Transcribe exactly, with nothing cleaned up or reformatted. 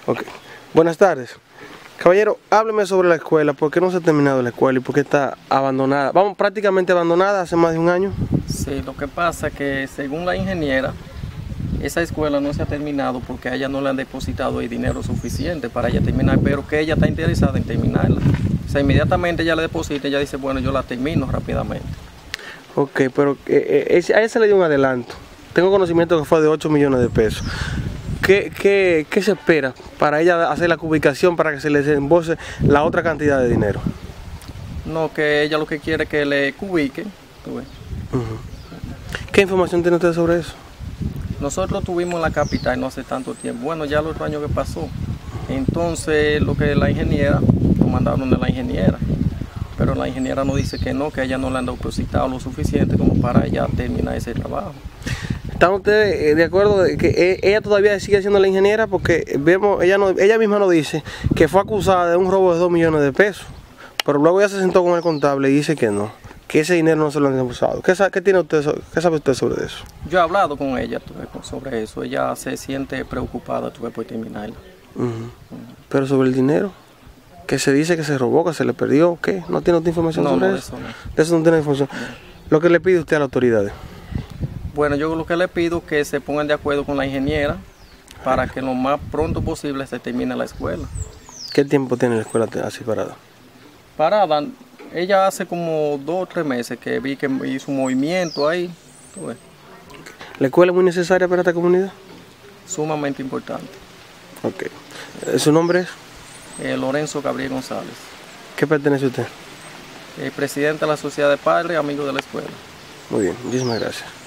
Ok. Buenas tardes. Caballero, hábleme sobre la escuela. ¿Por qué no se ha terminado la escuela y por qué está abandonada? Vamos, prácticamente abandonada hace más de un año. Sí, lo que pasa es que según la ingeniera, esa escuela no se ha terminado porque a ella no le han depositado el dinero suficiente para ella terminar, pero que ella está interesada en terminarla. O sea, inmediatamente ella le deposita, ella dice, bueno, yo la termino rápidamente. Ok, pero eh, eh, a ella se le dio un adelanto. Tengo conocimiento que fue de ocho millones de pesos. ¿Qué, qué, qué se espera para ella hacer la ubicación para que se le desembolse la otra cantidad de dinero? No, que ella lo que quiere es que le cubiquen. Uh-huh. ¿Qué información tiene usted sobre eso? Nosotros tuvimos en la capital no hace tanto tiempo, bueno, ya el otro año que pasó. Entonces, lo que la ingeniera, nos mandaron de la ingeniera, pero la ingeniera nos dice que no, que a ella no le han depositado lo suficiente como para ella terminar ese trabajo. ¿Están ustedes de acuerdo de que ella todavía sigue siendo la ingeniera? Porque vemos, ella, no, ella misma nos dice que fue acusada de un robo de dos millones de pesos, pero luego ella se sentó con el contable y dice que no, que ese dinero no se lo han depositado. ¿Qué, qué, tiene usted, ¿Qué sabe usted sobre eso? Yo he hablado con ella sobre eso, ella se siente preocupada por terminarla. Uh-huh. Uh-huh. Pero sobre el dinero, que se dice que se robó, que se le perdió, ¿qué? ¿No tiene otra información no, sobre no, eso? eso no. De eso no tiene información. No. Lo que le pide usted a las autoridades. Bueno, yo lo que le pido es que se pongan de acuerdo con la ingeniera para que lo más pronto posible se termine la escuela. ¿Qué tiempo tiene la escuela así parada? Parada, ella hace como dos o tres meses que vi que hizo un movimiento ahí. ¿La escuela es muy necesaria para esta comunidad? Sumamente importante. Ok. ¿Su nombre es? Eh, Lorenzo Gabriel González. ¿Qué pertenece usted? Eh, presidente de la Sociedad de Padres, amigo de la escuela. Muy bien, muchísimas gracias.